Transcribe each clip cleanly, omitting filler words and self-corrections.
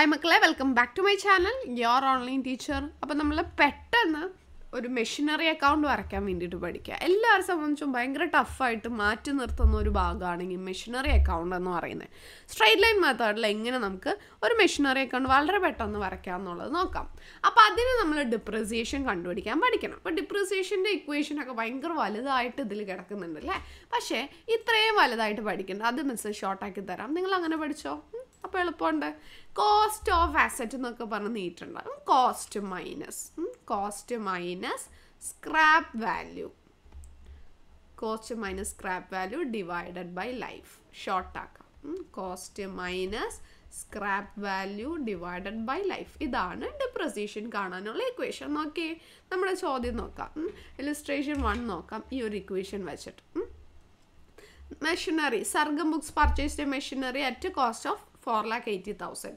Hi Makale, welcome back to my channel, your online teacher. അപ്പോൾ നമ്മൾ പെട്ടെന്ന് ഒരു മെഷീനറി അക്കൗണ്ട് വരയ്ക്കാൻ വേണ്ടിയിട്ട് പഠിക്കുക. എല്ലാവരും സംബന്ധിച്ചും ഭയങ്കര ടഫായിട്ട് മാറ്റി നിർത്തുന്ന ഒരു ഭാഗമാണെങ്കിൽ മെഷീനറി അക്കൗണ്ട് എന്ന് പറയുന്നത്. സ്ട്രെയിറ്റ് ലൈൻ മെത്തേഡിൽ എങ്ങനെ നമുക്ക് ഒരു മെഷീനറി അക്കൗണ്ട് വളരെ പെട്ടെന്ന് വരയ്ക്കാം എന്നുള്ളത് നോക്കാം. അപ്പോൾ അതിന് നമ്മൾ ഡിപ്രിസിയേഷൻ കണ്ടുപിടിക്കാൻ പഠിക്കണം. അപ്പോൾ ഡിപ്രിസിയേഷൻ്റെ ഇക്വേഷനൊക്കെ ഭയങ്കര വലുതായിട്ട് ഇതിൽ കിടക്കുന്നുണ്ട് അല്ലേ? പക്ഷേ ഇത്രയും വലുതായിട്ട് പഠിക്കണ്ട. അത് മിസ് ഷോർട്ടാക്കി തരാം. നിങ്ങൾ അങ്ങനെ പഠിച്ചോ? അപ്പോൾ എളുപ്പമുണ്ട്. കോസ്റ്റ് ഓഫ് അസറ്റ് എന്നൊക്കെ പറഞ്ഞ് നീട്ടുണ്ടാകും. Cost minus scrap value. Cost minus scrap value divided by life. ഷോർട്ടാക്കാം. Cost minus scrap value divided by life. ഇതാണ് ഡിപ്രിസിയേഷൻ കാണാനുള്ള ഇക്വേഷൻ. നോക്കി നമ്മുടെ ചോദ്യം നോക്കാം. ഇലിസ്ട്രേഷൻ 1 നോക്കാം. ഈ ഒരു ഇക്വേഷൻ വെച്ചിട്ട് machinery Sargam books purchased machinery at cost of 4,80,000.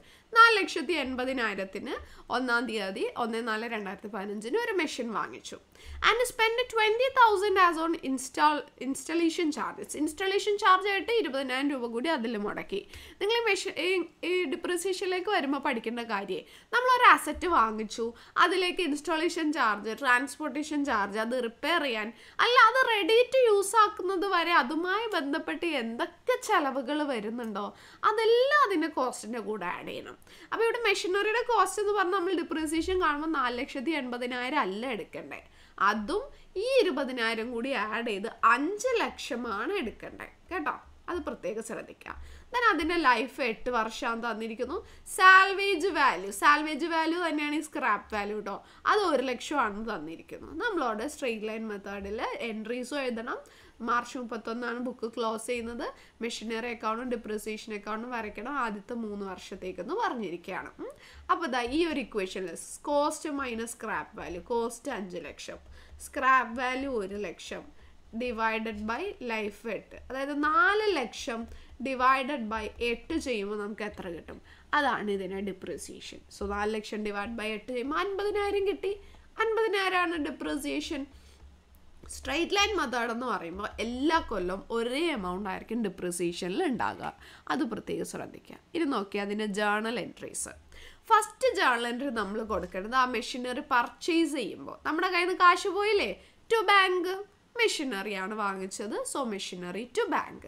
4,80,000 1-ാം തീയതി 1/4/2015 ഒരു മെഷീൻ വാങ്ങിച്ചു. And spend 20,000 as on installation charges. Installation charge ആയിട്ട് 20,000 രൂപ കൂടി അതിൽ മുടക്കി. നിങ്ങൾ ഈ ഡിപ്രിസിയേഷനിലേക്ക് വരുമ്പോൾ പഠിക്കേണ്ട കാര്യം, നമ്മളൊരു അസറ്റ് വാങ്ങിച്ചു, അതിലേക്ക് ഇൻസ്റ്റലേഷൻ ചാർജ്, ട്രാൻസ്പോർട്ടേഷൻ ചാർജ്, അത് റിപ്പയർ ചെയ്യാൻ അല്ല, അത് റെഡി ടു യൂസ് ആക്കുന്നത് വരെ അതുമായി ബന്ധപ്പെട്ട് എന്തൊക്കെ ചെലവുകൾ വരുന്നുണ്ടോ അതെല്ലാം അതിൻ്റെ കോസ്റ്റിൻ്റെ കൂടെ ആഡ് ചെയ്യണം. അപ്പോൾ ഇവിടെ മെഷീനറിയുടെ കോസ്റ്റ് എന്ന് പറഞ്ഞാൽ നമ്മൾ ഡിപ്രിസിയേഷൻ കാണുമ്പോൾ 4,80,000 അല്ല എടുക്കണ്ടേ, അതും ഈ 20,000 കൂടി ആഡ് ചെയ്ത് 5 ലക്ഷമാണ് എടുക്കണ്ടേ കേട്ടോ. അത് പ്രത്യേകം ശ്രദ്ധിക്കാം. ദെൻ അതിൻ്റെ ലൈഫ് 8 വർഷം തന്നിരിക്കുന്നു. സാൽവേജ് വാല്യൂ തന്നെയാണ് ഈ സ്ക്രാപ്പ് വാല്യൂ കേട്ടോ. അത് 1 ലക്ഷമാണ് തന്നിരിക്കുന്നത്. നമ്മളോട് സ്ട്രെയിറ്റ് ലൈൻ മെത്തേഡിൽ എൻട്രീസും എഴുതണം. മാർച്ച് 31 ബുക്ക് ക്ലോസ് ചെയ്യുന്നത്. മെഷീനറി അക്കൗണ്ടും ഡിപ്രിസിയേഷൻ അക്കൗണ്ടും വരയ്ക്കണം ആദ്യത്തെ 3 വർഷത്തേക്കെന്ന് പറഞ്ഞിരിക്കുകയാണ്. അപ്പോൾ ഇതാ ഈ ഒരു ഇക്വേഷനിൽ cost minus scrap value. Cost 5 lakh, scrap value 1 lakh divided by life 8. അതായത് 4 ലക്ഷം ഡിവൈഡഡ് ബൈ 8 ചെയ്യുമ്പോൾ നമുക്ക് എത്ര കിട്ടും? അതാണ് ഇതിൻ്റെ depreciation. So 4 lakh divide by 8 ചെയ്യുമ്പോൾ 50,000 കിട്ടി. 50,000 ആണ് ഡിപ്രിസിയേഷൻ. സ്ട്രെയിറ്റ് ലൈൻ മെത്തേഡ് എന്ന് പറയുമ്പോൾ എല്ലാ കൊല്ലം ഒരേ എമൗണ്ട് ആയിരിക്കും ഡിപ്രിസിയേഷനിൽ ഉണ്ടാകുക. അത് പ്രത്യേകം ശ്രദ്ധിക്കുക. ഇത് നോക്കി അതിൻ്റെ journal entries. First journal entry നമ്മൾ കൊടുക്കേണ്ടത് ആ മെഷീനറി പർച്ചേസ് ചെയ്യുമ്പോൾ നമ്മുടെ കയ്യിൽ നിന്ന് കാശ് പോയില്ലേ, ടു ബാങ്ക്. മെഷീനറിയാണ് വാങ്ങിച്ചത്, സോ മെഷീനറി ടു ബാങ്ക്.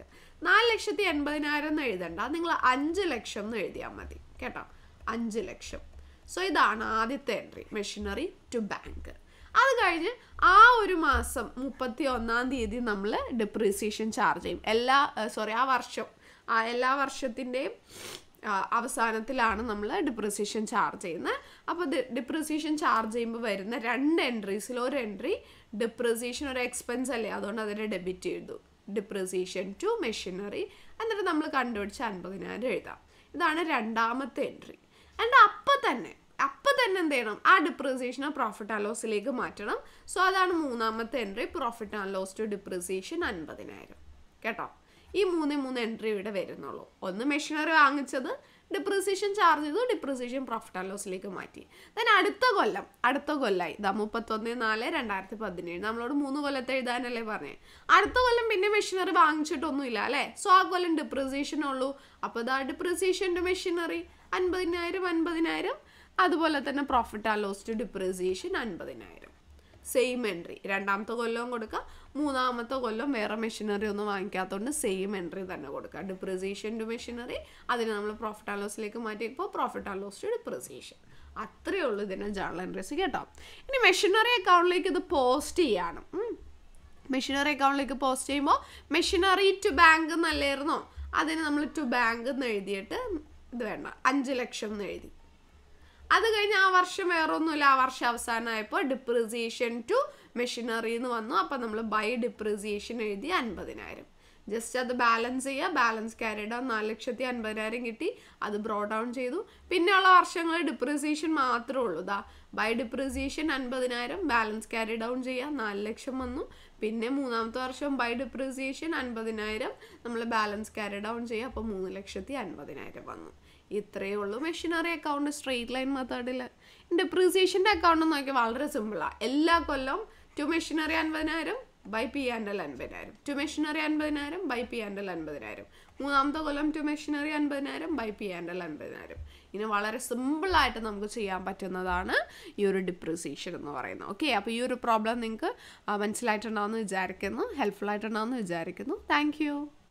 4,80,000 എന്ന് എഴുതണ്ട, നിങ്ങൾ 5 ലക്ഷം എന്ന് എഴുതിയാൽ മതി കേട്ടോ. 5 ലക്ഷം. സോ ഇതാണ് ആദ്യത്തെ എൻട്രി, മെഷീനറി ടു ബാങ്ക്. അത് കഴിഞ്ഞ് ആ ഒരു മാസം 31-ാം തീയതി നമ്മൾ ഡിപ്രിസിയേഷൻ ചാർജ് ചെയ്യും. എല്ലാ വർഷത്തിൻ്റെയും അവസാനത്തിലാണ് നമ്മൾ ഡിപ്രിസിയേഷൻ ചാർജ് ചെയ്യുന്നത്. അപ്പോൾ ഡിപ്രിസിയേഷൻ ചാർജ് ചെയ്യുമ്പോൾ വരുന്ന 2 എൻട്രീസിൽ ഒരു എൻട്രി ഡിപ്രിസിയേഷൻ ഒരു എക്സ്പെൻസ് അല്ലേ, അതുകൊണ്ട് അതിനെ ഡെബിറ്റ് ചെയ്തു. Depreciation to machinery. എന്നിട്ട് നമ്മൾ കണ്ടുപിടിച്ച് 50,000 എഴുതാം. ഇതാണ് രണ്ടാമത്തെ എൻട്രി. എന്നിട്ട് അപ്പം തന്നെ എന്ത് ചെയ്യണം? ആ ഡിപ്രിസിയേഷനെ പ്രോഫിറ്റ് ആൻഡ് ലോസിലേക്ക് മാറ്റണം. സോ അതാണ് മൂന്നാമത്തെ entry, profit and loss to depreciation 50,000 കേട്ടോ. ഈ 3 എൻട്രി ഇവിടെ വരുന്നുള്ളൂ. ഒന്ന് മെഷീനറി വാങ്ങിച്ചത്, ഡിപ്രിസിയേഷൻ ചാർജ് ചെയ്തു, ഡിപ്രിസിയേഷൻ പ്രോഫിറ്റ് ആൻഡ് ലോസിലേക്ക് മാറ്റി. ദെൻ അടുത്ത കൊല്ലായി 31/4/2017. നമ്മളോട് 3 കൊല്ലത്തെ എഴുതാനല്ലേ പറഞ്ഞേ. അടുത്ത കൊല്ലം പിന്നെ മെഷീനറി വാങ്ങിച്ചിട്ടൊന്നുമില്ല അല്ലേ. സോ ആ കൊല്ലം ഡിപ്രിസിയേഷൻ ഉള്ളൂ. അപ്പോൾ ഇതാ ഡിപ്രിസിയേഷൻ ടു മെഷീനറി 50,000. അതുപോലെ തന്നെ profit and loss to depreciation 50,000. Same entry രണ്ടാമത്തെ കൊല്ലവും കൊടുക്കുക. മൂന്നാമത്തെ കൊല്ലം വേറെ മെഷീനറി ഒന്നും വാങ്ങിക്കാത്തതുകൊണ്ട് സെയിം എൻട്രി തന്നെ കൊടുക്കുക. ഡിപ്രിസിയേഷൻ ടു മെഷീനറി, അതിന് നമ്മൾ പ്രോഫിറ്റ് ആൻഡ് ലോസിലേക്ക് മാറ്റിയപ്പോൾ profit and loss to depreciation. അത്രയേ ഉള്ളൂ ഇതിൻ്റെ ജേർണൽ എൻട്രീസ് കേട്ടോ. ഇനി മെഷീനറി അക്കൗണ്ടിലേക്ക് ഇത് പോസ്റ്റ് ചെയ്യണം. മെഷീനറി അക്കൗണ്ടിലേക്ക് പോസ്റ്റ് ചെയ്യുമ്പോൾ മെഷീനറി ടു ബാങ്ക് എന്നല്ലായിരുന്നോ, അതിന് നമ്മൾ ടു ബാങ്ക് എന്ന് എഴുതിയിട്ട് ഇത് വേണ്ട 5 ലക്ഷം എന്ന് എഴുതി. അത് കഴിഞ്ഞ് ആ വർഷം വേറെ ഒന്നുമില്ല, ആ വർഷം അവസാനമായപ്പോൾ ഡിപ്രിസിയേഷൻ ടു മെഷീനറി എന്ന് വന്നു. അപ്പം നമ്മൾ ബൈ ഡിപ്രിസിയേഷൻ എഴുതി 50,000. ജസ്റ്റ് അത് ബാലൻസ് ചെയ്യുക. ബാലൻസ് ക്യാരി ഡൗൺ 4,50,000 കിട്ടി. അത് ബ്രോ ഡൗൺ ചെയ്തു. പിന്നെയുള്ള വർഷങ്ങളിൽ ഡിപ്രിസിയേഷൻ മാത്രമേ ഉള്ളൂ. By depreciation 50,000, balance carry down ചെയ്യുക, 4 ലക്ഷം വന്നു. പിന്നെ മൂന്നാമത്തെ വർഷം ബൈ ഡിപ്രിസിയേഷൻ 50,000, നമ്മൾ ബാലൻസ് ക്യാരി ഡൗൺ ചെയ്യുക, അപ്പോൾ 3,50,000 വന്നു. ഇത്രയേ ഉള്ളൂ മെഷീനറി അക്കൗണ്ട് സ്ട്രെയിറ്റ് ലൈൻ മെത്തേഡിൽ. ഡിപ്രിസിയേഷൻ്റെ അക്കൗണ്ട് നോക്കിയാൽ വളരെ സിമ്പിളാണ്. എല്ലാ കൊല്ലം to machinery 50,000, by P and L 50,000. To machinery 50,000 by P and L 50,000. മൂന്നാമത്തെ കൊല്ലം to machinery 50,000 by P and L 50,000. ഇനി വളരെ സിമ്പിളായിട്ട് നമുക്ക് ചെയ്യാൻ പറ്റുന്നതാണ് ഈ ഒരു ഡിപ്രീസിയേഷൻ എന്ന് പറയുന്നത്. ഓക്കെ, അപ്പോൾ ഈ ഒരു പ്രോബ്ലം നിങ്ങൾക്ക് മനസ്സിലായിട്ടുണ്ടാവുമെന്ന് വിചാരിക്കുന്നു, ഹെൽപ്ഫുൾ ആയിട്ടുണ്ടാവുമെന്ന് വിചാരിക്കുന്നു. Thank U.